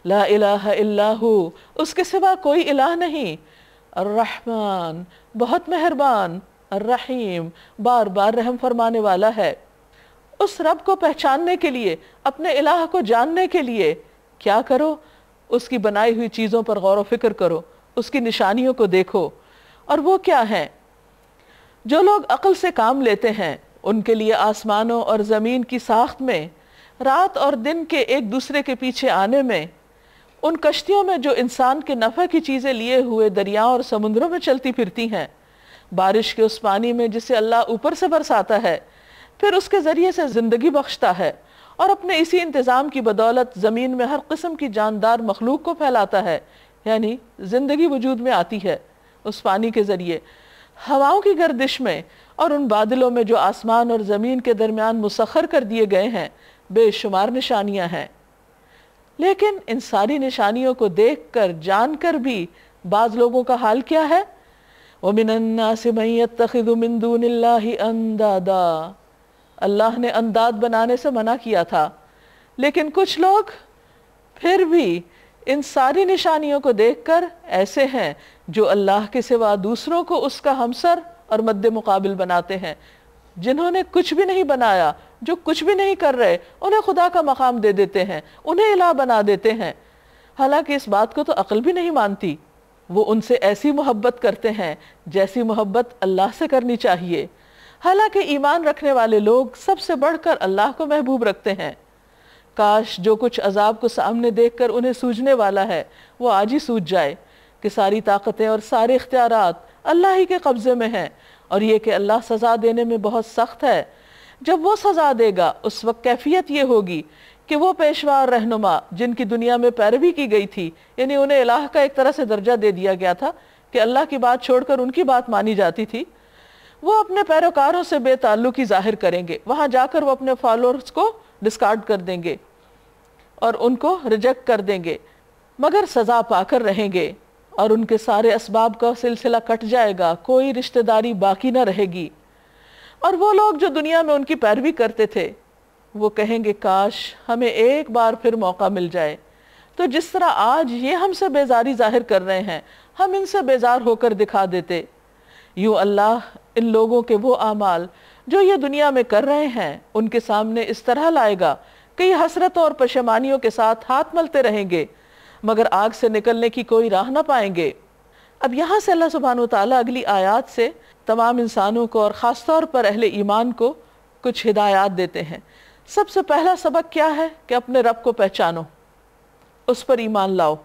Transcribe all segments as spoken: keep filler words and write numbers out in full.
لا الہ الا ہو، اس کے سوا کوئی الہ نہیں، الرحمن بہت مہربان، الرحیم بار بار رحم فرمانے والا ہے۔ اس رب کو پہچاننے کے لیے، اپنے الہ کو جاننے کے لیے کیا کرو؟ اس کی بنائی ہوئی چیزوں پر غور و فکر کرو، اس کی نشانیوں کو دیکھو۔ اور وہ کیا ہیں؟ جو لوگ عقل سے کام لیتے ہیں ان کے لیے آسمانوں اور زمین کی ساخت میں، رات اور دن کے ایک دوسرے کے پیچھے آنے میں، ان کشتیوں میں جو انسان کے نفع کی چیزیں لیے ہوئے دریاؤں اور سمندروں میں چلتی پھرتی ہیں، بارش کے اس پانی میں جسے اللہ اوپر سے برساتا ہے، پھر اس کے ذریعے سے زندگی بخشتا ہے، اور اپنے اسی انتظام کی بدولت زمین میں ہر قسم کی جاندار مخلوق کو پھیلاتا ہے، یعنی زندگی وجود میں آتی ہے اس پانی کے ذریعے۔ ہواؤں کی گردش میں اور ان بادلوں میں جو آسمان اور زمین کے درمیان مسخر کر دیے گئے ہیں بے شمار نشانیاں ہیں۔ لیکن ان ساری نشانیوں کو دیکھ کر جان کر بھی بعض لوگوں کا حال کیا ہے؟ وَمِنَ النَّاسِ مَن يَتَّخِذُ مِن دُونِ اللَّهِ أَندَادًا، اللہ نے انداد بنانے سے منع کیا تھا، لیکن کچھ لوگ پھر بھی ان ساری نشانیوں کو دیکھ کر ایسے ہیں جو اللہ کے سوا دوسروں کو اس کا ہمسر اور مد مقابل بناتے ہیں۔ جنہوں نے کچھ بھی نہیں بنایا، جو کچھ بھی نہیں کر رہے، انہیں خدا کا مقام دے دیتے ہیں، انہیں الہ بنا دیتے ہیں، حالانکہ اس بات کو تو عقل بھی نہیں مانتی۔ وہ ان سے ایسی محبت کرتے ہیں جیسی محبت اللہ سے کرنی چاہیے، حالانکہ ایمان رکھنے والے لوگ سب سے بڑھ کر اللہ کو محبوب رکھتے ہیں۔ کاش جو کچھ عذاب کو سامنے دیکھ کر انہیں سوجنے والا ہے وہ آج ہی سوج جائے کہ ساری طاقتیں اور سارے اختیارات اللہ ہی کے قبضے میں ہیں، اور یہ کہ اللہ سزا دینے میں بہت سخت ہے۔ جب وہ سزا دے گا اس وقت کیفیت یہ ہوگی کہ وہ پیشوا اور رہنما جن کی دنیا میں پیروی کی گئی تھی، یعنی انہیں الہ کا ایک طرح سے درجہ دے دیا گیا تھا کہ اللہ کی بات چھوڑ کر ان کی بات مانی جاتی تھی، وہ اپنے پیروکاروں سے بے تعلقی ظاہر کریں گے۔ وہاں جا کر وہ اپنے فالوورز کو ڈسکارڈ کر دیں گے اور ان کو ریجیکٹ کر دیں گے، مگر سزا پا کر رہیں گے، اور ان کے سارے اسباب کا سلسلہ کٹ جائے گا، کوئی رشتہ داری باقی نہ رہے گی۔ اور وہ لوگ جو دنیا میں ان کی پیروی کرتے تھے وہ کہیں گے کاش ہمیں ایک بار پھر موقع مل جائے تو جس طرح آج یہ ہم سے بیزاری ظاہر کر رہے ہیں ہم ان سے بیزار ہو کر دکھا دیتے۔ یوں اللہ ان لوگوں کے وہ اعمال جو یہ دنیا میں کر رہے ہیں ان کے سامنے اس طرح لائے گا کہ یہ حسرتوں اور پشیمانیوں کے ساتھ ہاتھ ملتے رہیں گے، مگر آگ سے نکلنے کی کوئی راہ نہ پائیں گے۔ اب یہاں سے اللہ سبحانہ وتعالیٰ اگلی آیات سے تمام انسانوں کو اور خاص طور پر اہل ایمان کو کچھ ہدایات دیتے ہیں۔ سب سے پہلا سبق کیا ہے کہ اپنے رب کو پہچانو، اس پر ایمان لاؤ،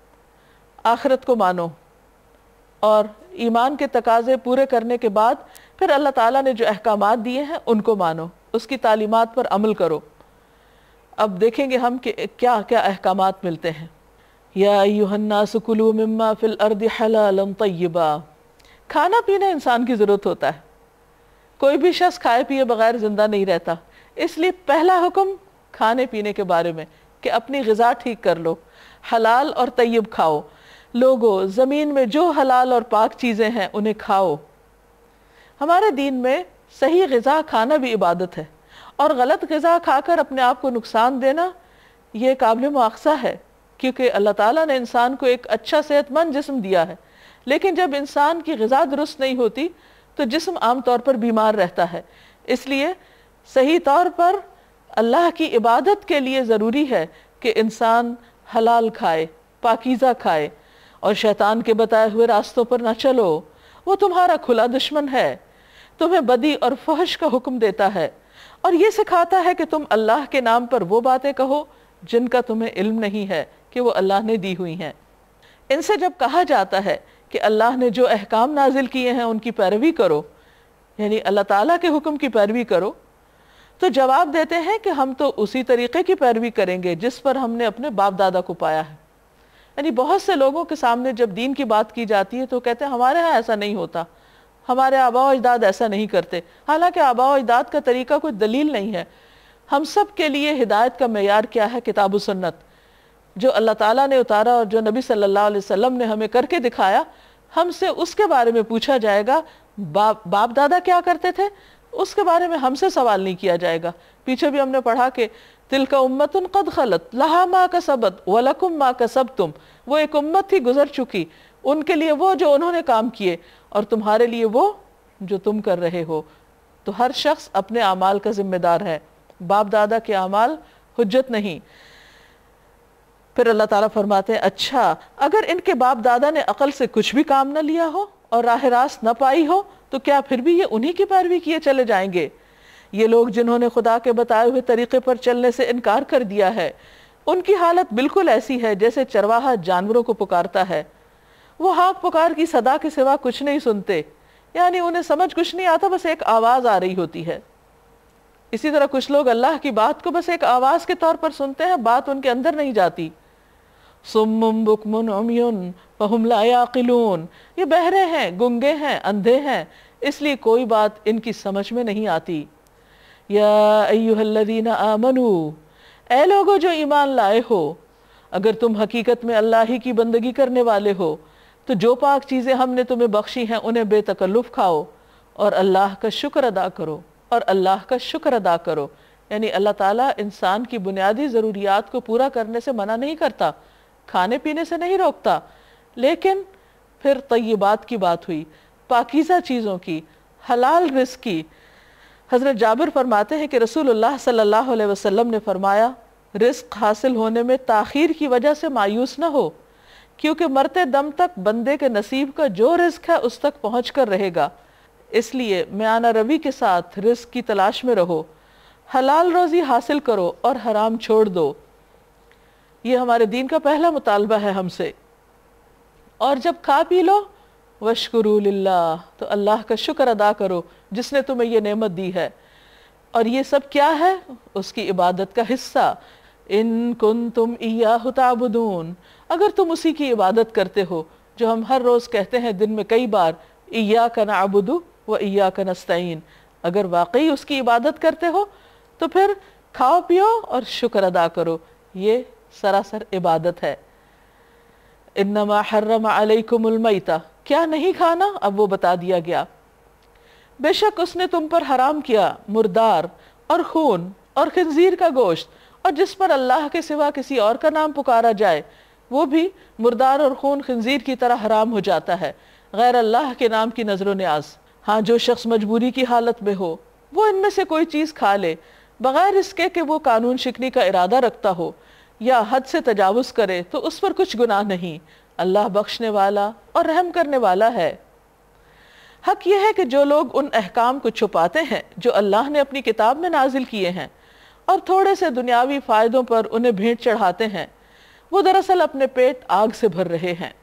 آخرت کو مانو، اور ایمان کے تقاضے پورے کرنے کے بعد پھر اللہ تعالیٰ نے جو احکامات دیے ہیں ان کو مانو، اس کی تعلیمات پر عمل کرو۔ اب دیکھیں گے ہم کہ کیا کیا احکامات ملتے ہیں۔ یا ایھا الناس کلوا مما فی الارض حلالا طیبا، کھانا پینا انسان کی ضرورت ہوتا ہے، کوئی بھی شخص کھائے پیے بغیر زندہ نہیں رہتا، اس لیے پہلا حکم کھانے پینے کے بارے میں کہ اپنی غذا ٹھیک کر لو، حلال اور طیب کھاؤ۔ لوگوں زمین میں جو حلال اور پاک چیزیں ہیں انہیں کھاؤ۔ ہمارے دین میں صحیح غذا کھانا بھی عبادت ہے، اور غلط غذا کھا کر اپنے آپ کو نقصان دینا یہ قابل مواخذہ ہے، کیونکہ اللہ تعالیٰ نے انسان کو ایک اچھا صحت مند جسم دیا ہے، لیکن جب انسان کی غذا درست نہیں ہوتی تو جسم عام طور پر بیمار رہتا ہے۔ اس لیے صحیح طور پر اللہ کی عبادت کے لیے ضروری ہے کہ انسان حلال کھائے، پاکیزہ کھائے، اور شیطان کے بتائے ہوئے راستوں پر نہ چلو، وہ تمہارا کھلا دشمن ہے، تمہیں بدی اور فحش کا حکم دیتا ہے، اور یہ سکھاتا ہے کہ تم اللہ کے نام پر وہ باتیں کہو جن کا تمہیں علم نہیں ہے کہ وہ اللہ نے دی ہوئی ہیں۔ ان سے جب کہا جاتا ہے کہ اللہ نے جو احکام نازل کیے ہیں ان کی پیروی کرو، یعنی اللہ تعالیٰ کے حکم کی پیروی کرو، تو جواب دیتے ہیں کہ ہم تو اسی طریقے کی پیروی کریں گے جس پر ہم نے اپنے باپ دادا کو پایا ہے۔ یعنی بہت سے لوگوں کے سامنے جب دین کی بات کی جاتی ہے تو کہتے ہیں ہمارے ہاں ایسا نہیں ہوتا، ہمارے آباء و اجداد ایسا نہیں کرتے، حالانکہ آباء و اجداد کا طریقہ کوئی دلیل نہیں ہے۔ ہم سب کے لیے ہدایت کا معیار کیا ہے؟ کتاب و سنت، جو اللہ تعالیٰ نے اتارا اور جو نبی صلی اللہ علیہ وسلم نے ہمیں کر کے دکھایا، ہم سے اس کے بارے میں پوچھا جائے گا۔ باپ باپ دادا کیا کرتے تھے اس کے بارے میں ہم سے سوال نہیں کیا جائے گا۔ پیچھے بھی ہم نے پڑھا کہ تلک امت قد خلت لہا ما کسبت ولکم ما کسبتم، وہ ایک امت تھی گزر چکی، ان کے لیے وہ جو انہوں نے کام کیے اور تمہارے لیے وہ جو تم کر رہے ہو۔ تو ہر شخص اپنے اعمال کا ذمہ دار ہے، باپ دادا کے اعمال حجت نہیں۔ پھر اللہ تعالیٰ فرماتے ہیں اچھا اگر ان کے باپ دادا نے عقل سے کچھ بھی کام نہ لیا ہو اور راہ راست نہ پائی ہو تو کیا پھر بھی یہ انہی کی پیروی کیے چلے جائیں گے؟ یہ لوگ جنہوں نے خدا کے بتائے ہوئے طریقے پر چلنے سے انکار کر دیا ہے، ان کی حالت بالکل ایسی ہے جیسے چرواہا جانوروں کو پکارتا ہے، وہ ہانک پکار کی صدا کے سوا کچھ نہیں سنتے، یعنی انہیں سمجھ کچھ نہیں آتا، بس ایک آواز آ رہی ہوتی ہے۔ اسی طرح کچھ لوگ اللہ کی بات کو بس ایک آواز کے طور پر سنتے ہیں، بات ان کے اندر نہیں جاتی۔ صم بکم عمی فہم لا یعقلون، یہ بہرے ہیں، گنگے ہیں، اندھے ہیں، اس لیے کوئی بات ان کی سمجھ میں نہیں آتی۔ یا ایہا الذین آمنوا، اے لوگو جو ایمان لائے ہو، اگر تم حقیقت میں اللہ ہی کی بندگی کرنے والے ہو تو جو پاک چیزیں ہم نے تمہیں بخشی ہیں انہیں بے تکلف کھاؤ اور اللہ کا شکر ادا کرو، اور اللہ کا شکر ادا کرو، یعنی اللہ تعالیٰ انسان کی بنیادی ضروریات کو پورا کرنے سے منع نہیں کرتا، کھانے پینے سے نہیں روکتا، لیکن پھر طیبات کی بات ہوئی، پاکیزہ چیزوں کی، حلال رزق کی۔ حضرت جابر فرماتے ہیں کہ رسول اللہ صلی اللہ علیہ وسلم نے فرمایا رزق حاصل ہونے میں تاخیر کی وجہ سے مایوس نہ ہو، کیونکہ مرتے دم تک بندے کے نصیب کا جو رزق ہے اس تک پہنچ کر رہے گا، اس لیے میانہ روی کے ساتھ رزق کی تلاش میں رہو، حلال روزی حاصل کرو اور حرام چھوڑ دو۔ یہ ہمارے دین کا پہلا مطالبہ ہے ہم سے۔ اور جب کھا پی لو وَاشْكُرُوا لِلَّهِ، تو اللہ کا شکر ادا کرو جس نے تمہیں یہ نعمت دی ہے۔ اور یہ سب کیا ہے؟ اس کی عبادت کا حصہ۔ ان کنتم ایاہ تعبدون، اگر تم اسی کی عبادت کرتے ہو جو ہم ہر روز کہتے ہیں دن میں کئی بار، ایاک نعبد و ایاک نستعین، اگر واقعی اس کی عبادت کرتے ہو تو پھر کھاؤ پیو اور شکر ادا کرو، یہ سراسر عبادت ہے۔ انما حرم علیکم المیتہ، کیا نہیں کھانا؟ اب وہ بتا دیا گیا۔ بے شک اس نے تم پر حرام کیا مردار اور خون اور خنزیر کا گوشت، اور جس پر اللہ کے سوا کسی اور کا نام پکارا جائے وہ بھی مردار اور خون خنزیر کی طرح حرام ہو جاتا ہے، غیر اللہ کے نام کی نظر و نیاز۔ ہاں جو شخص مجبوری کی حالت میں ہو وہ ان میں سے کوئی چیز کھا لے بغیر اس کے کہ وہ قانون شکنی کا ارادہ رکھتا ہو یا حد سے تجاوز کرے تو اس پر کچھ گناہ نہیں، اللہ بخشنے والا اور رحم کرنے والا ہے۔ حق یہ ہے کہ جو لوگ ان احکام کو چھپاتے ہیں جو اللہ نے اپنی کتاب میں نازل کیے ہیں اور تھوڑے سے دنیاوی فائدوں پر انہیں بھیٹ چڑھاتے ہیں، وہ دراصل اپنے پیٹ آگ سے بھر رہے ہیں۔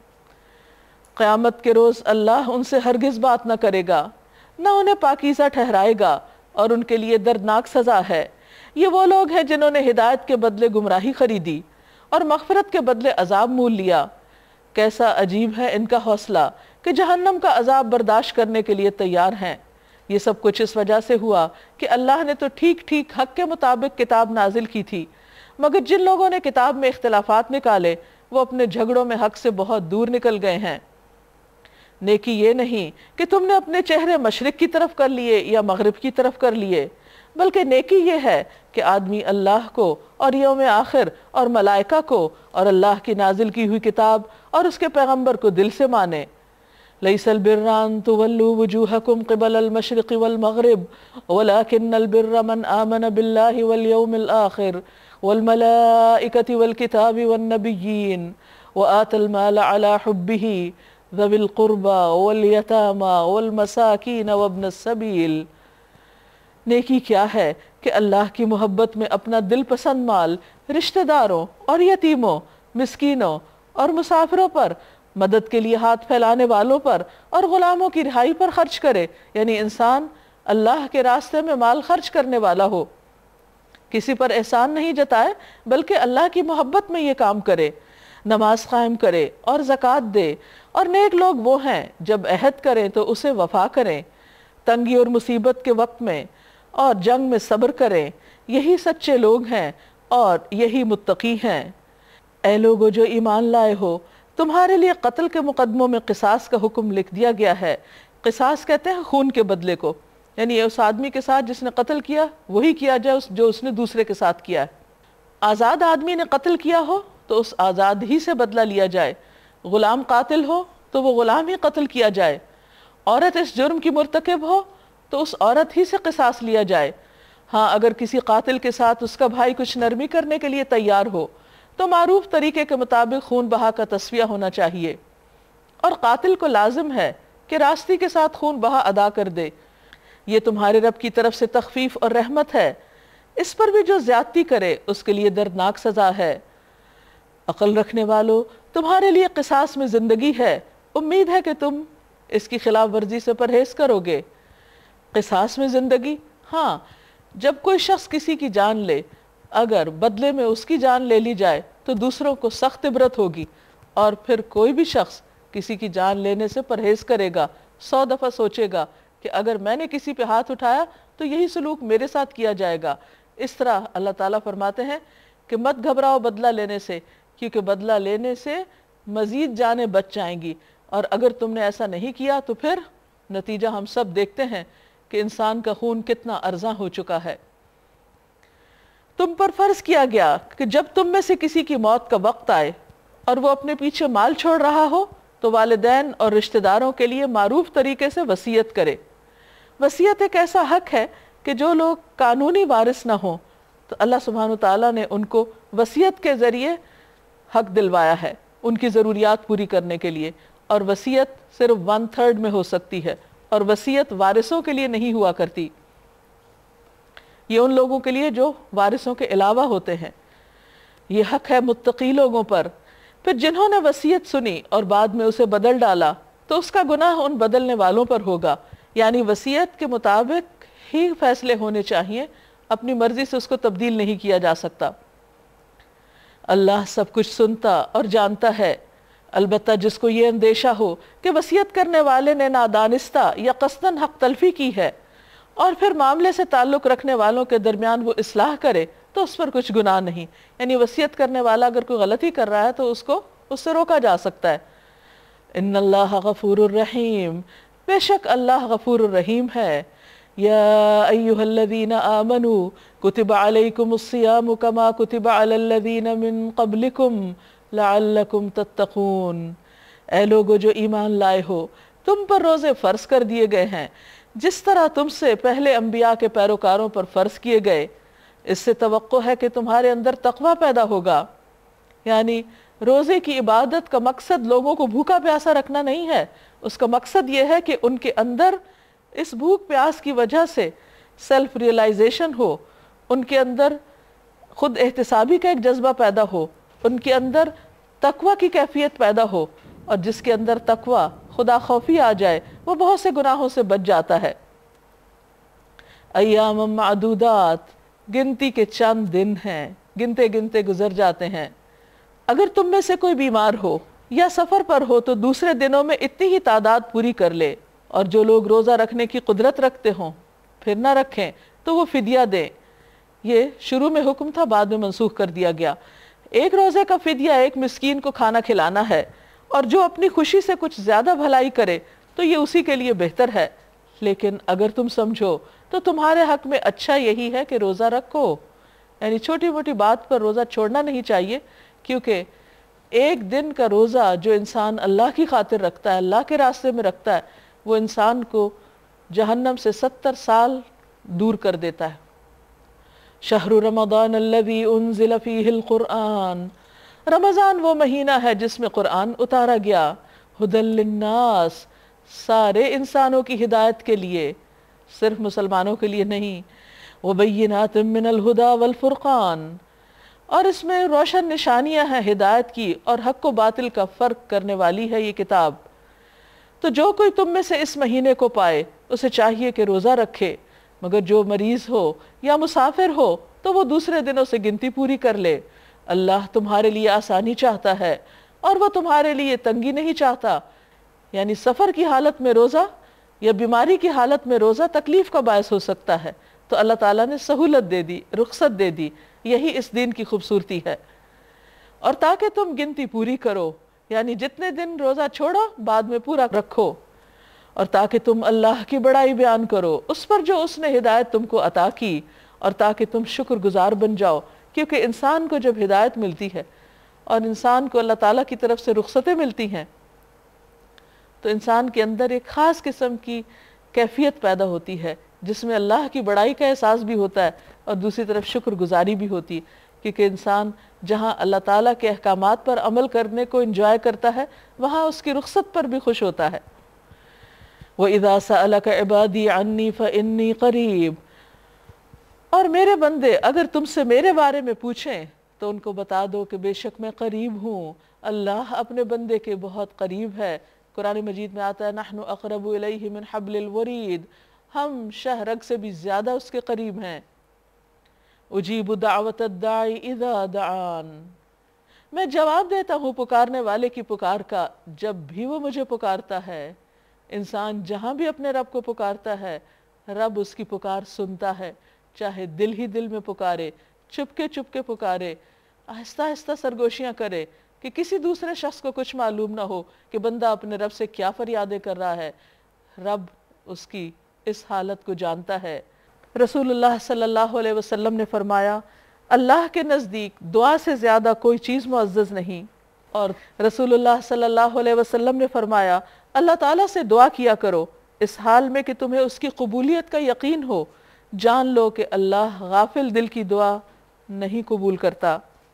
قیامت کے روز اللہ ان سے ہرگز بات نہ کرے گا، نہ انہیں پاکیزہ ٹھہرائے گا، اور ان کے لیے دردناک سزا ہے۔ یہ وہ لوگ ہیں جنہوں نے ہدایت کے بدلے گمراہی خریدی اور مغفرت کے بدلے عذاب مول لیا۔ کیسا عجیب ہے ان کا حوصلہ کہ جہنم کا عذاب برداشت کرنے کے لیے تیار ہیں۔ یہ سب کچھ اس وجہ سے ہوا کہ اللہ نے تو ٹھیک ٹھیک حق کے مطابق کتاب نازل کی تھی، مگر جن لوگوں نے کتاب میں اختلافات نکالے وہ اپنے جھگڑوں میں حق سے بہت دور نکل گئے ہیں۔ نیکی یہ نہیں کہ تم نے اپنے چہرے مشرق کی طرف کر لیے یا مغرب کی طرف کر لیے، بلکہ نیکی یہ ہے کہ آدمی اللہ کو اور یوم آخر اور ملائکہ کو اور اللہ کی نازل کی ہوئی کتاب اور اس کے پیغمبر کو دل سے مانے۔ لیس البر ان تولوا وجوہکم قبل المشرق والمغرب ولکن البر من آمن باللہ والیوم الآخر والملائکة والکتاب والنبیین وآت المال على حبہ ذوی القربى والیتامى والمساکین وابن السبیل۔ نیکی کیا ہے کہ اللہ کی محبت میں اپنا دل پسند مال رشتہ داروں اور یتیموں، مسکینوں اور مسافروں پر، مدد کے لیے ہاتھ پھیلانے والوں پر اور غلاموں کی رہائی پر خرچ کرے، یعنی انسان اللہ کے راستے میں مال خرچ کرنے والا ہو، کسی پر احسان نہیں جتائے بلکہ اللہ کی محبت میں یہ کام کرے، نماز قائم کرے اور زکوٰۃ دے، اور نیک لوگ وہ ہیں جب عہد کریں تو اسے وفا کریں، تنگی اور مصیبت کے وقت میں اور جنگ میں صبر کریں، یہی سچے لوگ ہیں اور یہی متقی ہیں۔ اے لوگو جو ایمان لائے ہو، تمہارے لیے قتل کے مقدموں میں قصاص کا حکم لکھ دیا گیا ہے۔ قصاص کہتے ہیں خون کے بدلے کو، یعنی اس آدمی کے ساتھ جس نے قتل کیا وہی کیا جائے جو اس نے دوسرے کے ساتھ کیا ہے۔ آزاد آدمی نے قتل کیا ہو تو اس آزاد ہی سے بدلہ لیا جائے، غلام قاتل ہو تو وہ غلام ہی قتل کیا جائے، عورت اس جرم کی مرتکب ہو تو اس عورت ہی سے قصاص لیا جائے۔ ہاں اگر کسی قاتل کے ساتھ اس کا بھائی کچھ نرمی کرنے کے لیے تیار ہو تو معروف طریقے کے مطابق خون بہا کا تسویہ ہونا چاہیے، اور قاتل کو لازم ہے کہ راستی کے ساتھ خون بہا ادا کر دے۔ یہ تمہارے رب کی طرف سے تخفیف اور رحمت ہے، اس پر بھی جو زیادتی کرے اس کے لیے دردناک سزا ہے۔ عقل رکھنے والو، تمہارے لیے قصاص میں زندگی ہے، امید ہے کہ تم اس کی خلاف ورزی سے پرہیز کرو گے۔ قصاص میں زندگی، ہاں جب کوئی شخص کسی کی جان لے، اگر بدلے میں اس کی جان لے لی جائے تو دوسروں کو سخت عبرت ہوگی، اور پھر کوئی بھی شخص کسی کی جان لینے سے پرہیز کرے گا، سو دفعہ سوچے گا کہ اگر میں نے کسی پہ ہاتھ اٹھایا تو یہی سلوک میرے ساتھ کیا جائے گا۔ اس طرح اللہ تعالیٰ فرماتے ہیں کہ مت گھبراؤ بدلہ لینے سے، کیونکہ بدلہ لینے سے مزید جانیں بچ جائیں گی، اور اگر تم نے ایسا نہیں کیا تو پھر نتیجہ ہم سب دیکھتے ہیں کہ انسان کا خون کتنا ارزاں ہو چکا ہے۔ تم پر فرض کیا گیا کہ جب تم میں سے کسی کی موت کا وقت آئے اور وہ اپنے پیچھے مال چھوڑ رہا ہو تو والدین اور رشتہ داروں کے لیے معروف طریقے سے وصیت کرے۔ وصیت ایک ایسا حق ہے کہ جو لوگ قانونی وارث نہ ہوں تو اللہ سبحانہ وتعالیٰ نے ان کو وصیت کے ذریعے حق دلوایا ہے ان کی ضروریات پوری کرنے کے لیے، اور وصیت صرف ون تھرڈ میں ہو سکتی ہے، اور وصیت وارثوں کے لیے نہیں ہوا کرتی، یہ ان لوگوں کے لیے جو وارثوں کے علاوہ ہوتے ہیں۔ یہ حق ہے متقی لوگوں پر۔ پھر جنہوں نے وصیت سنی اور بعد میں اسے بدل ڈالا تو اس کا گناہ ان بدلنے والوں پر ہوگا، یعنی وصیت کے مطابق ہی فیصلے ہونے چاہیے، اپنی مرضی سے اس کو تبدیل نہیں کیا جا سکتا۔ اللہ سب کچھ سنتا اور جانتا ہے، البتہ جس کو یہ اندیشہ ہو کہ وصیت کرنے والے نے نادانستہ یا قصداً حق تلفی کی ہے، اور پھر معاملے سے تعلق رکھنے والوں کے درمیان وہ اصلاح کرے تو اس پر کچھ گناہ نہیں، یعنی وصیت کرنے والا اگر کوئی غلطی کر رہا ہے تو اس کو اس سے روکا جا سکتا ہے۔ ان اللہ غفور الرحیم، بے شک اللہ غفور الرحیم ہے۔ یا ایہا الذین آمنوا کتب علیکم الصیام کما کتب علی الذین من قبلکم لعلکم تتقون، اے لوگو جو ایمان لائے ہو، تم پر روزے فرض کر دیے گئے ہیں جس طرح تم سے پہلے انبیاء کے پیروکاروں پر فرض کیے گئے، اس سے توقع ہے کہ تمہارے اندر تقوی پیدا ہوگا۔ یعنی روزے کی عبادت کا مقصد لوگوں کو بھوکا پیاسا رکھنا نہیں ہے، اس کا مقصد یہ ہے کہ ان کے اندر اس بھوک پیاس کی وجہ سے سیلف ریئلائزیشن ہو، ان کے اندر خود احتسابی کا ایک جذبہ پیدا ہو، ان کے اندر تقوی کی کیفیت پیدا ہو، اور جس کے اندر تقوی خدا خوفی آ جائے وہ بہت سے گناہوں سے بچ جاتا ہے۔ ایام معدودات، گنتی کے چند دن ہیں، گنتے گنتے گزر جاتے ہیں۔ اگر تم میں سے کوئی بیمار ہو یا سفر پر ہو تو دوسرے دنوں میں اتنی ہی تعداد پوری کر لے، اور جو لوگ روزہ رکھنے کی قدرت رکھتے ہوں پھر نہ رکھیں تو وہ فدیہ دیں۔ یہ شروع میں حکم تھا، بعد میں منسوخ کر دیا گیا۔ ایک روزے کا فدیہ ایک مسکین کو کھانا کھلانا ہے، اور جو اپنی خوشی سے کچھ زیادہ بھلائی کرے تو یہ اسی کے لیے بہتر ہے، لیکن اگر تم سمجھو تو تمہارے حق میں اچھا یہی ہے کہ روزہ رکھو۔ یعنی چھوٹی موٹی بات پر روزہ چھوڑنا نہیں چاہیے، کیونکہ ایک دن کا روزہ جو انسان اللہ کی خاطر رکھتا ہے، اللہ کے راستے میں رکھتا ہے، وہ انسان کو جہنم سے ستر سال دور کر دیتا ہے۔ شہر رمضان الذی انزل فیہ القرآن، رمضان وہ مہینہ ہے جس میں قرآن اتارا گیا، ہدی للناس، سارے انسانوں کی ہدایت کے لیے، صرف مسلمانوں کے لیے نہیں، وبینات من الہدی والفرقان، اور اس میں روشن نشانیاں ہیں ہدایت کی اور حق و باطل کا فرق کرنے والی ہے یہ کتاب۔ تو جو کوئی تم میں سے اس مہینے کو پائے اسے چاہیے کہ روزہ رکھے، مگر جو مریض ہو یا مسافر ہو تو وہ دوسرے دنوں سے گنتی پوری کر لے۔ اللہ تمہارے لیے آسانی چاہتا ہے اور وہ تمہارے لیے تنگی نہیں چاہتا۔ یعنی سفر کی حالت میں روزہ یا بیماری کی حالت میں روزہ تکلیف کا باعث ہو سکتا ہے، تو اللہ تعالیٰ نے سہولت دے دی، رخصت دے دی۔ یہی اس دین کی خوبصورتی ہے۔ اور تاکہ تم گنتی پوری کرو، یعنی جتنے دن روزہ چھوڑو بعد میں پورا رکھو، اور تاکہ تم اللہ کی بڑائی بیان کرو اس پر جو اس نے ہدایت تم کو عطا کی، اور تاکہ تم شکر گزار بن جاؤ کیونکہ انسان کو جب ہدایت ملتی ہے اور انسان کو اللہ تعالیٰ کی طرف سے رخصتیں ملتی ہیں تو انسان کے اندر ایک خاص قسم کی کیفیت پیدا ہوتی ہے جس میں اللہ کی بڑائی کا احساس بھی ہوتا ہے اور دوسری طرف شکر گزاری بھی ہوتی ہے، کیونکہ انسان جہاں اللہ تعالیٰ کے احکامات پر عمل کرنے کو انجوائے کرتا ہے وہاں اس کی رخصت پر بھی خوش ہوتا ہے۔ وَإِذَا سَأَلَكَ عِبَادِي عَنِّي فَإِنِّي قَرِيبٌ، اور میرے بندے اگر تم سے میرے بارے میں پوچھیں تو ان کو بتا دو کہ بے شک میں قریب ہوں۔ اللہ اپنے بندے کے بہت قریب ہے۔ قرآن مجید میں آتا ہے نحن اقرب الیہ من حبل الورید، ہم شہ رگ سے بھی زیادہ اس کے قریب ہیں۔ اجیب دعوت الداعی اذا دعان، میں جواب دیتا ہوں پکارنے والے کی پکار کا جب بھی وہ مجھے پکارتا ہے۔ انسان جہاں بھی اپنے رب کو پکارتا ہے رب اس کی پکار سنتا ہے، چاہے دل ہی دل میں پکارے، چپکے چپکے پکارے، آہستہ آہستہ سرگوشیاں کرے کہ کسی دوسرے شخص کو کچھ معلوم نہ ہو کہ بندہ اپنے رب سے کیا فریادیں کر رہا ہے، رب اس کی اس حالت کو جانتا ہے۔ رسول اللہ صلی اللہ علیہ وسلم نے فرمایا اللہ کے نزدیک دعا سے زیادہ کوئی چیز معزز نہیں، اور رسول اللہ صلی اللہ علیہ وسلم نے فرمایا اللہ تعالیٰ سے دعا کیا کرو اس حال میں کہ تمہیں اس کی قبولیت کا یقین ہو، جان لو کہ اللہ غافل دل کی دعا نہیں قبول کرتا۔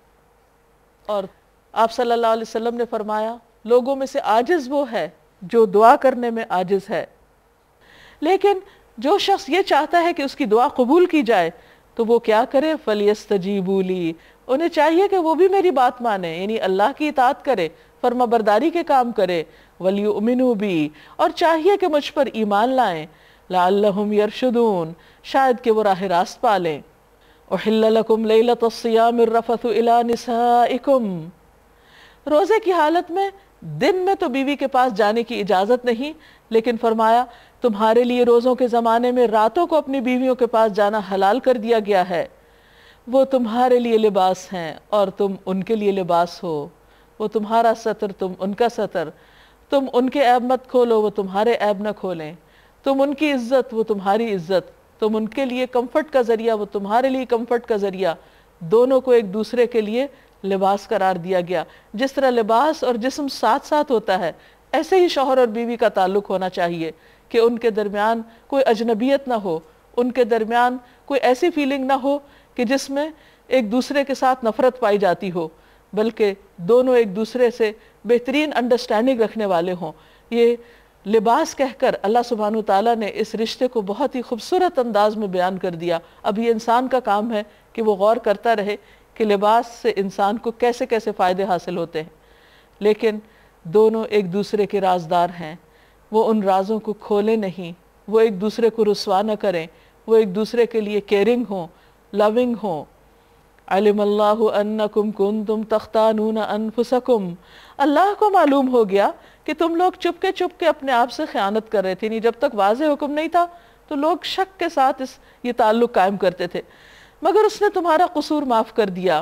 اور آپ صلی اللہ علیہ وسلم نے فرمایا لوگوں میں سے عاجز وہ ہے جو دعا کرنے میں عاجز ہے، لیکن جو شخص یہ چاہتا ہے کہ اس کی دعا قبول کی جائے تو وہ کیا کرے، فَلْيَسْتَجِيبُوا لِي، انہیں چاہیے کہ وہ بھی میری بات مانے، یعنی اللہ کی اطاعت کرے، فرما برداری کے کام کرے، وَلْيُؤْمِنُوا بِي، اور چاہیے کہ مجھ پر ایمان لائیں، لَعَلَّهُمْ يَرْشُدُونَ، شاید کہ وہ راہ راست پالیں۔ أُحِلَّ لَكُمْ لَيْلَةَ الصِّيَامِ الرَّفَثُ إِلَى نِسَائِكُمْ، روزے کی حالت میں دن میں تو بیوی کے پاس جانے کی اجازت نہیں، لیکن فرمایا تمہارے لیے روزوں کے زمانے میں راتوں کو اپنی بیویوں کے پاس جانا حلال کر دیا گیا ہے، وہ تمہارے لیے لباس ہیں اور تم ان کے لیے لباس ہو، وہ تمہارا ستر تم ان کا ستر، تم ان کے عیب مت کھولو وہ تمہارے عیب نہ کھولیں، تم ان کی عزت وہ تمہاری عزت، تم ان کے لیے کمفرٹ کا ذریعہ وہ تمہارے لیے کمفرٹ کا ذریعہ، دونوں کو ایک دوسرے کے لیے لباس قرار دیا گیا۔ جس طرح لباس اور جسم ساتھ ساتھ ہوتا ہے ایسے ہی شوہر اور بیوی کا تعلق ہونا چاہیے کہ ان کے درمیان کوئی اجنبیت نہ ہو، ان کے درمیان کوئی ایسی فیلنگ نہ ہو کہ جس میں ایک دوسرے کے ساتھ نفرت پائی جاتی ہو، بلکہ دونوں ایک دوسرے سے بہترین انڈرسٹینڈنگ رکھنے والے ہوں۔ یہ لباس کہہ کر اللہ سبحانہ وتعالیٰ نے اس رشتے کو بہت ہی خوبصورت انداز میں بیان کر دیا۔ اب یہ انسان کا کام ہے کہ وہ غور کرتا رہے کہ لباس سے انسان کو کیسے کیسے فائدے حاصل ہوتے ہیں، لیکن دونوں ایک دوسرے کے رازدار ہیں، وہ ان رازوں کو کھولیں نہیں، وہ ایک دوسرے کو رسوا نہ کریں، وہ ایک دوسرے کے لیے کیئرنگ ہوں، لونگ ہوں۔ علم اللہ انکم کنتم تختانون انفسکم، اللہ کو معلوم ہو گیا کہ تم لوگ چپ کے چپ کے اپنے آپ سے خیانت کر رہے تھے، نہیں جب تک واضح حکم نہیں تھا تو لوگ شک کے ساتھ اس یہ تعلق قائم کرتے تھے، مگر اس نے تمہارا قصور معاف کر دیا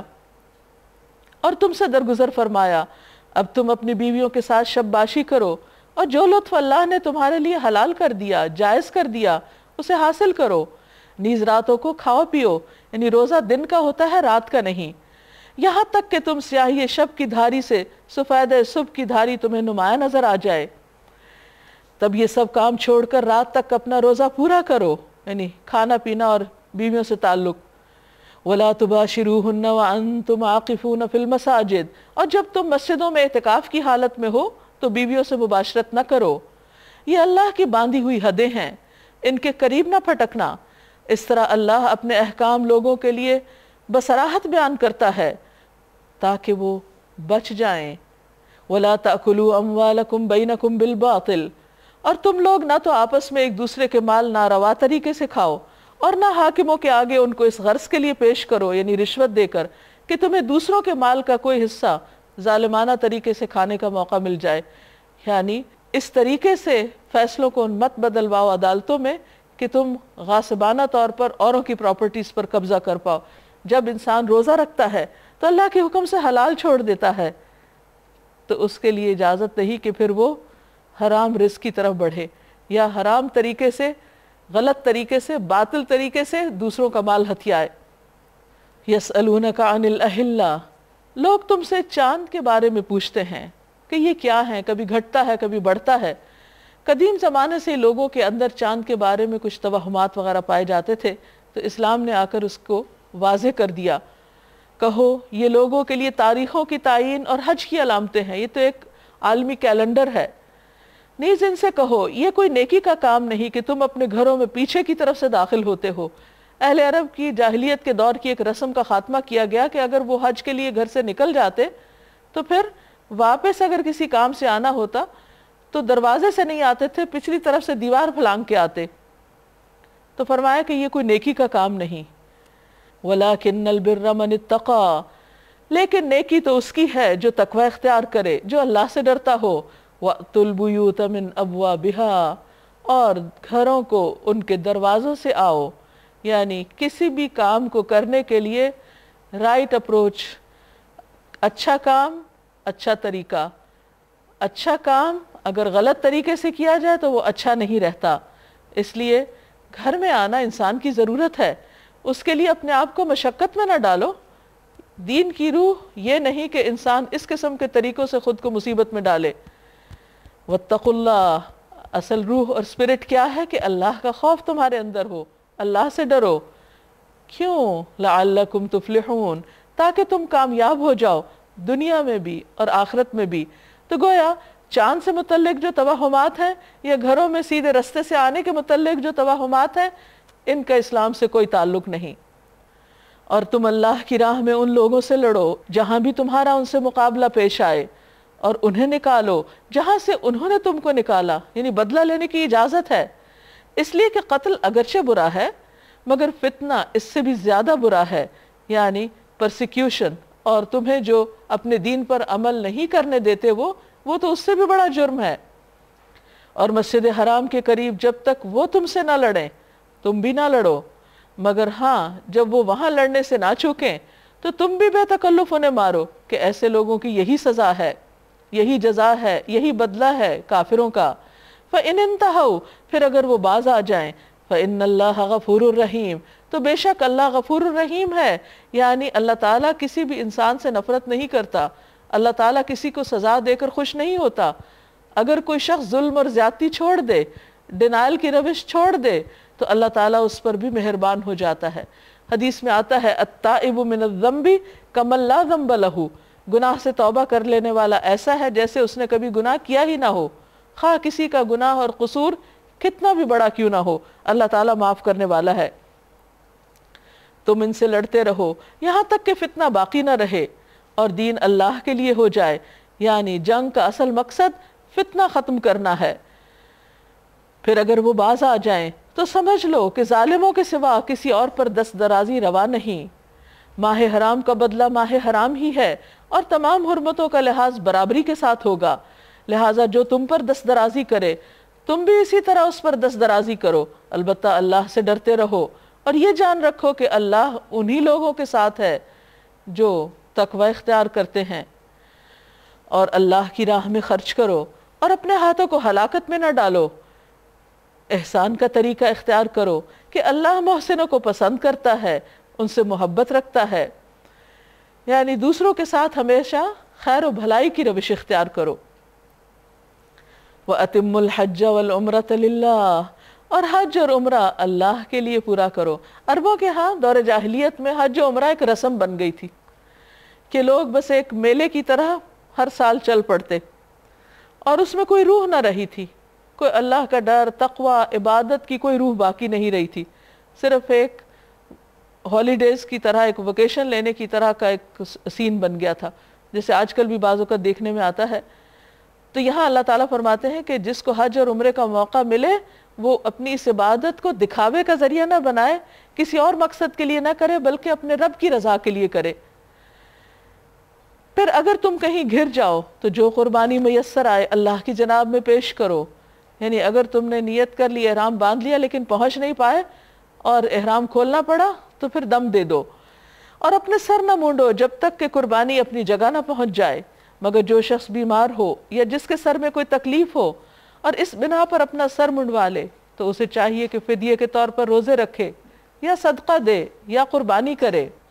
اور تم سے درگزر فرمایا، اب تم اپنی بیویوں کے ساتھ شب باشی کرو اور جو لطف اللہ نے تمہارے لیے حلال کر دیا، جائز کر دیا، اسے حاصل کرو، نیز راتوں کو کھاؤ پیو، یعنی روزہ دن کا ہوتا ہے رات کا نہیں، یہاں تک کہ تم سیاہی شب کی دھاری سے سفید صبح کی دھاری تمہیں نمایاں نظر آ جائے، تب یہ سب کام چھوڑ کر رات تک اپنا روزہ پورا کرو، یعنی کھانا پینا اور بیویوں سے تعلق۔ وَلَا تُبَاشِرُوهُنَّ وَأَنْتُمْ عَاقِفُونَ فِي الْمَسَاجِدِ، اور جب تم مسجدوں میں اعتکاف کی حالت میں ہو تو بیویوں سے مباشرت نہ کرو، یہ اللہ کی باندھی ہوئی حدیں ہیں، ان کے قریب نہ پھٹکنا۔ اس طرح اللہ اپنے احکام لوگوں کے لیے بصراحت بیان کرتا ہے تاکہ وہ بچ جائیں۔ وَلَا تَأْكُلُوا أَمْوَالَكُمْ بَيْنَكُمْ بِالْبَاطِلِ، اور تم لوگ نہ تو آپس میں ایک دوسرے کے مال ناروا طریقے سے کھاؤ اور نہ حاکموں کے آگے ان کو اس غرض کے لیے پیش کرو، یعنی رشوت دے کر کہ تمہیں دوسروں کے مال کا کوئی حصہ ظالمانہ طریقے سے کھانے کا موقع مل جائے، یعنی اس طریقے سے فیصلوں کو مت بدلواؤ عدالتوں میں کہ تم غاصبانہ طور پر اوروں کی پراپرٹیز پر قبضہ کر پاؤ۔ جب انسان روزہ رکھتا ہے تو اللہ کے حکم سے حلال چھوڑ دیتا ہے تو اس کے لیے اجازت نہیں کہ پھر وہ حرام رزق کی طرف بڑھے یا حرام طریقے سے، غلط طریقے سے، باطل طریقے سے دوسروں کا مال ہتھیائے۔ یسألونک عن الأہلہ، لوگ تم سے چاند کے بارے میں پوچھتے ہیں کہ یہ کیا ہے، کبھی گھٹتا ہے کبھی بڑھتا ہے۔ قدیم زمانے سے لوگوں کے اندر چاند کے بارے میں کچھ توہمات وغیرہ پائے جاتے تھے، تو اسلام نے آ کر اس کو واضح کر دیا۔ کہو یہ لوگوں کے لیے تاریخوں کی تعین اور حج کی علامتیں ہیں، یہ تو ایک عالمی کیلنڈر ہے۔ نیز ان سے کہو یہ کوئی نیکی کا کام نہیں کہ تم اپنے گھروں میں پیچھے کی طرف سے داخل ہوتے ہو۔ اہل عرب کی جاہلیت کے دور کی ایک رسم کا خاتمہ کیا گیا کہ اگر وہ حج کے لیے گھر سے نکل جاتے تو پھر واپس اگر کسی کام سے آنا ہوتا تو دروازے سے نہیں آتے تھے، پچھلی طرف سے دیوار پھلانگ کے آتے۔ تو فرمایا کہ یہ کوئی نیکی کا کام نہیں۔ وَلَكِنَّ الْبِرَّ مَنِ اتَّقَى، لیکن نیکی تو اس کی ہے جو تقوی اختیار کرے، جو اللہ سے ڈرتا ہو۔ وَأْتُوا الْبُيُوتَ مِنْ أَبْوَابِهَا، اور گھروں کو ان کے دروازوں سے آؤ، یعنی کسی بھی کام کو کرنے کے لیے رائٹ اپروچ، اچھا کام، اچھا طریقہ۔ اچھا کام اگر غلط طریقے سے کیا جائے تو وہ اچھا نہیں رہتا، اس لیے گھر میں آنا انسان کی ضرورت ہے، اس کے لیے اپنے آپ کو مشقت میں نہ ڈالو۔ دین کی روح یہ نہیں کہ انسان اس قسم کے طریقوں سے خود کو مصیبت میں ڈالے۔ واتقوا اللہ، اصل روح اور اسپرٹ کیا ہے کہ اللہ کا خوف تمہارے اندر ہو، اللہ سے ڈرو۔ کیوں؟ لعلکم تفلحون، تاکہ تم کامیاب ہو جاؤ دنیا میں بھی اور آخرت میں بھی۔ تو گویا چاند سے متعلق جو توہمات ہیں یا گھروں میں سیدھے رستے سے آنے کے متعلق جو توہمات ہیں، ان کا اسلام سے کوئی تعلق نہیں۔ اور تم اللہ کی راہ میں ان لوگوں سے لڑو جہاں بھی تمہارا ان سے مقابلہ پیش آئے، اور انہیں نکالو جہاں سے انہوں نے تم کو نکالا، یعنی بدلہ لینے کی اجازت ہے۔ اس لیے کہ قتل اگرچہ برا ہے مگر فتنہ اس سے بھی زیادہ برا ہے، یعنی پرسیکیوشن، اور تمہیں جو اپنے دین پر عمل نہیں کرنے دیتے وہ وہ تو اس سے بھی بڑا جرم ہے۔ اور مسجد حرام کے قریب جب تک وہ تم سے نہ لڑیں تم بھی نہ لڑو، مگر ہاں جب وہ وہاں لڑنے سے نہ چوکیں تو تم بھی بے تکلف انہیں مارو، کہ ایسے لوگوں کی یہی سزا ہے، یہی جزا ہے، یہی بدلہ ہے کافروں کا۔ فَإِنِ انْتَهَوْا، پھر اگر وہ باز آ جائیں، فَإِنَّ اللَّهَ غَفُورٌ رَحِيمٌ، تو بے شک اللہ غفور الرحیم ہے، یعنی اللہ تعالیٰ کسی بھی انسان سے نفرت نہیں کرتا، اللہ تعالیٰ کسی کو سزا دے کر خوش نہیں ہوتا۔ اگر کوئی شخص ظلم اور زیادتی چھوڑ دے، ڈینائل کی روش چھوڑ دے، تو اللہ تعالیٰ اس پر بھی مہربان ہو جاتا ہے۔ حدیث میں آتا ہے التائب من الذنب کمن لا ذنب لہ، گناہ سے توبہ کر لینے والا ایسا ہے جیسے اس نے کبھی گناہ کیا ہی نہ ہو، خواہ کسی کا گناہ اور قصور کتنا بھی بڑا کیوں نہ ہو، اللہ تعالیٰ معاف کرنے والا ہے۔ تم ان سے لڑتے رہو یہاں تک کہ فتنہ باقی نہ رہے اور دین اللہ کے لیے ہو جائے، یعنی جنگ کا اصل مقصد فتنہ ختم کرنا ہے۔ پھر اگر وہ باز آ جائیں تو سمجھ لو کہ ظالموں کے سوا کسی اور پر دست درازی روا نہیں۔ ماہ حرام کا بدلہ ماہ حرام ہی ہے اور تمام حرمتوں کا لحاظ برابری کے ساتھ ہوگا، لہٰذا جو تم پر دست درازی کرے تم بھی اسی طرح اس پر دست درازی کرو، البتہ اللہ سے ڈرتے رہو اور یہ جان رکھو کہ اللہ انہی لوگوں کے ساتھ ہے جو تقوی اختیار کرتے ہیں۔ اور اللہ کی راہ میں خرچ کرو اور اپنے ہاتھوں کو ہلاکت میں نہ ڈالو، احسان کا طریقہ اختیار کرو کہ اللہ محسنوں کو پسند کرتا ہے، ان سے محبت رکھتا ہے، یعنی دوسروں کے ساتھ ہمیشہ خیر و بھلائی کی روش اختیار کرو۔ وَأَتِمُّ الْحَجَّ وَالْعُمْرَةَ لِلَّهِ، اور حج اور عمرہ اللہ کے لیے پورا کرو۔ عربوں کے ہاں دور جاہلیت میں حج و عمرہ ایک رسم بن گئی تھی کہ لوگ بس ایک میلے کی طرح ہر سال چل پڑتے، اور اس میں کوئی روح نہ رہی تھی، کوئی اللہ کا ڈر، تقوی، عبادت کی کوئی روح باقی نہیں رہی تھی، صرف ایک ہالیڈیز کی طرح، ایک ویکیشن لینے کی طرح کا ایک سین بن گیا تھا، جیسے آج کل بھی بعض اوقات دیکھنے میں آتا ہے۔ تو یہاں اللہ تعالیٰ فرماتے ہیں کہ جس کو حج اور عمرے کا موقع ملے وہ اپنی اس عبادت کو دکھاوے کا ذریعہ نہ بنائے، کسی اور مقصد کے لیے نہ کرے بلکہ اپنے رب کی رضا کے لیے کرے۔ پھر اگر تم کہیں گھر جاؤ تو جو قربانی میسر آئے اللہ کی جناب میں پیش کرو، یعنی اگر تم نے نیت کر لی، احرام باندھ لیا لیکن پہنچ نہیں پائے اور احرام کھولنا پڑا تو پھر دم دے دو، اور اپنے سر نہ مونڈو جب تک کہ قربانی اپنی جگہ نہ پہنچ جائے، مگر جو شخص بیمار ہو یا جس کے سر میں کوئی تکلیف ہو اور اس بنا پر اپنا سر منڈوا لے تو اسے چاہیے کہ فدیے کے طور پر روزے رکھے یا صدقہ دے یا قربانی کرے۔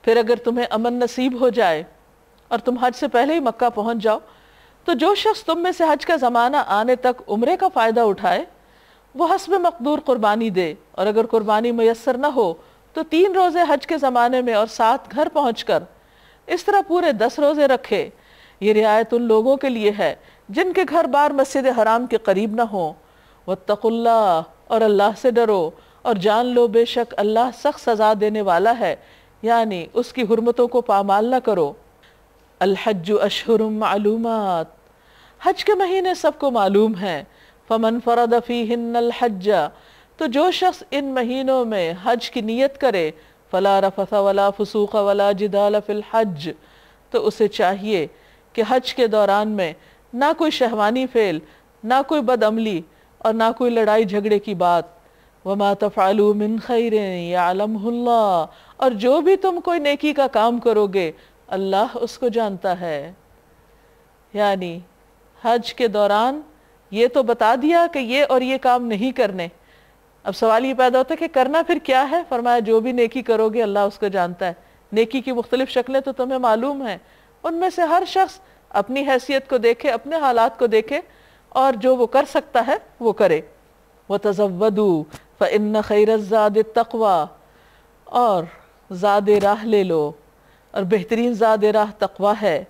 پھر اگر تمہیں امن نصیب ہو جائے اور تم حج سے پہلے ہی مکہ پہنچ جاؤ تو جو شخص تم میں سے حج کا زمانہ آنے تک عمرے کا فائدہ اٹھائے وہ حسب مقدور قربانی دے، اور اگر قربانی میسر نہ ہو تو تین روزے حج کے زمانے میں اور سات گھر پہنچ کر اس طرح پورے دس روزے رکھے۔ یہ رعایت ان لوگوں کے لیے ہے جن کے گھر بار مسجد حرام کے قریب نہ ہوں۔ واتقوا اللہ، اور اللہ سے ڈرو اور جان لو بے شک اللہ سخت سزا دینے والا ہے، یعنی اس کی حرمتوں کو پامال نہ کرو۔ الحج اشہر معلومات، حج کے مہینے سب کو معلوم ہیں۔ فمن فرض فیہن الحج، تو جو شخص ان مہینوں میں حج کی نیت کرے، فلا رفث ولا فسوق ولا جدال فی الحج، تو اسے چاہیے کہ حج کے دوران میں نہ کوئی شہوانی فعل، نہ کوئی بد عملی اور نہ کوئی لڑائی جھگڑے کی بات۔ وما تفعلوا من خیر یعلمہ اللہ، اور جو بھی تم کوئی نیکی کا کام کرو گے اللہ اس کو جانتا ہے۔ یعنی حج کے دوران یہ تو بتا دیا کہ یہ اور یہ کام نہیں کرنے، اب سوال یہ پیدا ہوتا ہے کہ کرنا پھر کیا ہے؟ فرمایا جو بھی نیکی کرو گے اللہ اس کو جانتا ہے۔ نیکی کی مختلف شکلیں تو تمہیں معلوم ہیں، ان میں سے ہر شخص اپنی حیثیت کو دیکھے، اپنے حالات کو دیکھے اور جو وہ کر سکتا ہے وہ کرے۔ وَتَزَوَّدُوا فَإِنَّ خَيْرَ الزَّادِ التَّقْوَى، اور زاد راہ لے لو، اور بہترین زاد راہ تقوی ہے۔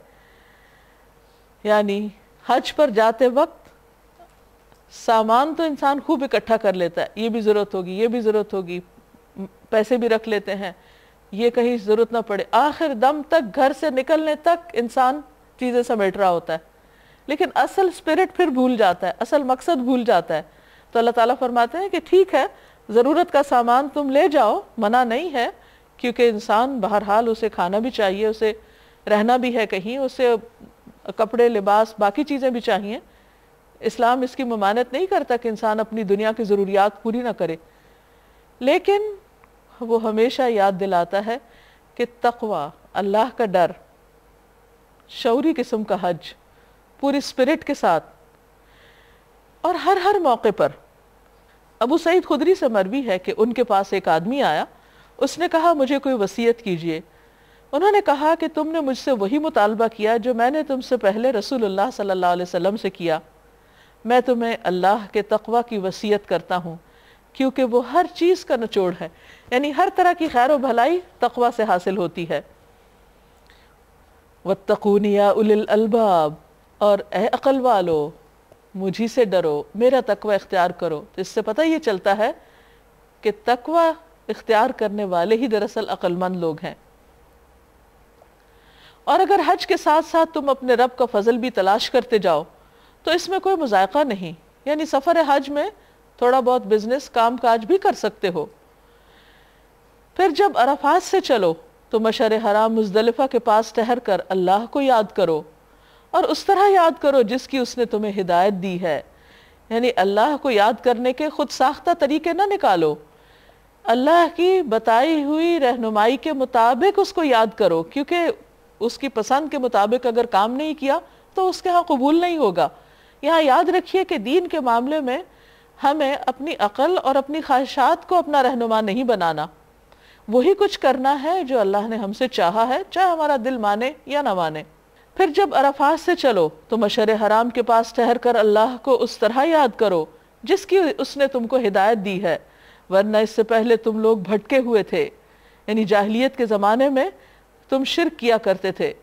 یعنی حج پر جاتے وقت سامان تو انسان خوب اکٹھا کر لیتا ہے، یہ بھی ضرورت ہوگی، یہ بھی ضرورت ہوگی، پیسے بھی رکھ لیتے ہیں، یہ کہیں ضرورت نہ پڑے، آخر دم تک گھر سے نکلنے تک انسان چیزیں سمیٹ رہا ہوتا ہے، لیکن اصل اسپرٹ پھر بھول جاتا ہے، اصل مقصد بھول جاتا ہے۔ تو اللہ تعالیٰ فرماتے ہیں کہ ٹھیک ہے ضرورت کا سامان تم لے جاؤ، منع نہیں ہے، کیونکہ انسان بہرحال اسے کھانا بھی چاہیے، اسے رہنا بھی ہے کہیں، اسے کپڑے لباس باقی چیزیں بھی چاہیے۔ اسلام اس کی ممانعت نہیں کرتا کہ انسان اپنی دنیا کی ضروریات پوری نہ کرے، لیکن وہ ہمیشہ یاد دلاتا ہے کہ تقوی، اللہ کا ڈر، شعوری قسم کا حج پوری اسپرٹ کے ساتھ اور ہر ہر موقع پر۔ ابو سعید خدری سے مروی ہے کہ ان کے پاس ایک آدمی آیا، اس نے کہا مجھے کوئی وصیت کیجئے۔ انہوں نے کہا کہ تم نے مجھ سے وہی مطالبہ کیا جو میں نے تم سے پہلے رسول اللہ صلی اللہ علیہ وسلم سے کیا، میں تمہیں اللہ کے تقوی کی وصیت کرتا ہوں، کیونکہ وہ ہر چیز کا نچوڑ ہے، یعنی ہر طرح کی خیر و بھلائی تقوی سے حاصل ہوتی ہے۔ وَاتَّقُونِ يَا أُولِي الْأَلْبَابِ، اور اے عقل والو مجھی سے ڈرو، میرا تقوی اختیار کرو۔ تو اس سے پتہ یہ چلتا ہے کہ تقوی اختیار کرنے والے ہی دراصل عقل مند لوگ ہیں۔ اور اگر حج کے ساتھ ساتھ تم اپنے رب کا فضل بھی تلاش کرتے جاؤ تو اس میں کوئی مذائقہ نہیں، یعنی سفر حج میں تھوڑا بہت بزنس کام کاج بھی کر سکتے ہو۔ پھر جب عرفات سے چلو تو مشعر حرام مزدلفہ کے پاس ٹھہر کر اللہ کو یاد کرو، اور اس طرح یاد کرو جس کی اس نے تمہیں ہدایت دی ہے، یعنی اللہ کو یاد کرنے کے خود ساختہ طریقے نہ نکالو، اللہ کی بتائی ہوئی رہنمائی کے مطابق اس کو یاد کرو، کیونکہ اس کی پسند کے مطابق اگر کام نہیں کیا تو اس کے ہاں قبول نہیں ہوگا۔ یہاں یاد رکھیے کہ دین کے معاملے میں ہمیں اپنی عقل اور اپنی خواہشات کو اپنا رہنما نہیں بنانا، وہی کچھ کرنا ہے جو اللہ نے ہم سے چاہا ہے، چاہے ہمارا دل مانے یا نہ مانے۔ پھر جب عرفات سے چلو تو مشعر حرام کے پاس ٹھہر کر اللہ کو اس طرح یاد کرو جس کی اس نے تم کو ہدایت دی ہے، ورنہ اس سے پہلے تم لوگ بھٹکے ہوئے تھے، یعنی جاہلیت کے زمانے میں تم شرک کیا کرتے تھے۔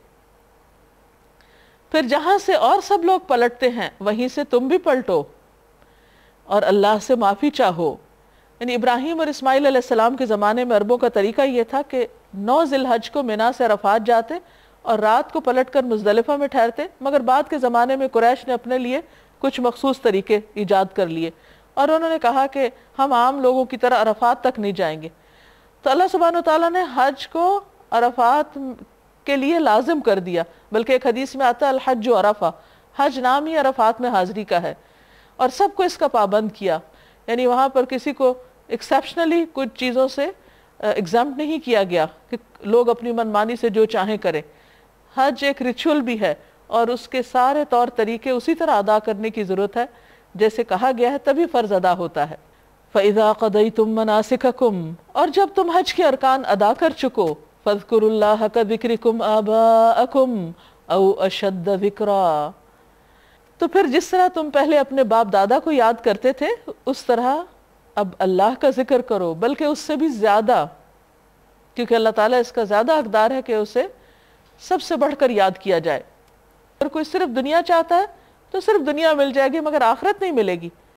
پھر جہاں سے اور سب لوگ پلٹتے ہیں وہیں سے تم بھی پلٹو اور اللہ سے معافی چاہو۔ یعنی ابراہیم اور اسماعیل علیہ السلام کے زمانے میں عربوں کا طریقہ یہ تھا کہ نو ذی الحج کو منا سے عرفات جاتے اور رات کو پلٹ کر مزدلفہ میں ٹھہرتے، مگر بعد کے زمانے میں قریش نے اپنے لیے کچھ مخصوص طریقے ایجاد کر لیے اور انہوں نے کہا کہ ہم عام لوگوں کی طرح عرفات تک نہیں جائیں گے۔ تو اللہ سبحانہ وتعالیٰ نے حج کو عرفات کے لیے لازم کر دیا، بلکہ ایک حدیث میں آتا ہے الحج و عرفہ، حج نام ہی عرفات میں حاضری کا ہے، اور سب کو اس کا پابند کیا، یعنی وہاں پر کسی کو ایکسیپشنلی کچھ چیزوں سے ایگزامپٹ نہیں کیا گیا کہ لوگ اپنی منمانی سے جو چاہیں کریں۔ حج ایک ریچول بھی ہے اور اس کے سارے طور طریقے اسی طرح ادا کرنے کی ضرورت ہے جیسے کہا گیا ہے، تبھی فرض ادا ہوتا ہے۔ فَإِذَا قَضَيْتُم مَنَاسِكَكُمْ، اور جب تم حج کے ارکان ادا کر چکو، فَاذْكُرُوا اللَّهَ كَذِكْرِكُمْ آبَاءَكُمْ أَوْ أَشَدَّ ذِكْرًا۔ تو پھر جس طرح تم پہلے اپنے باپ دادا کو یاد کرتے تھے اس طرح اب اللہ کا ذکر کرو، بلکہ اس سے بھی زیادہ، کیونکہ اللہ تعالیٰ اس کا زیادہ حقدار ہے کہ اسے سب سے بڑھ کر یاد کیا جائے۔ اگر کوئی صرف دنیا چاہتا ہے تو صرف دنیا مل جائے گی مگر آخرت نہیں ملے گی۔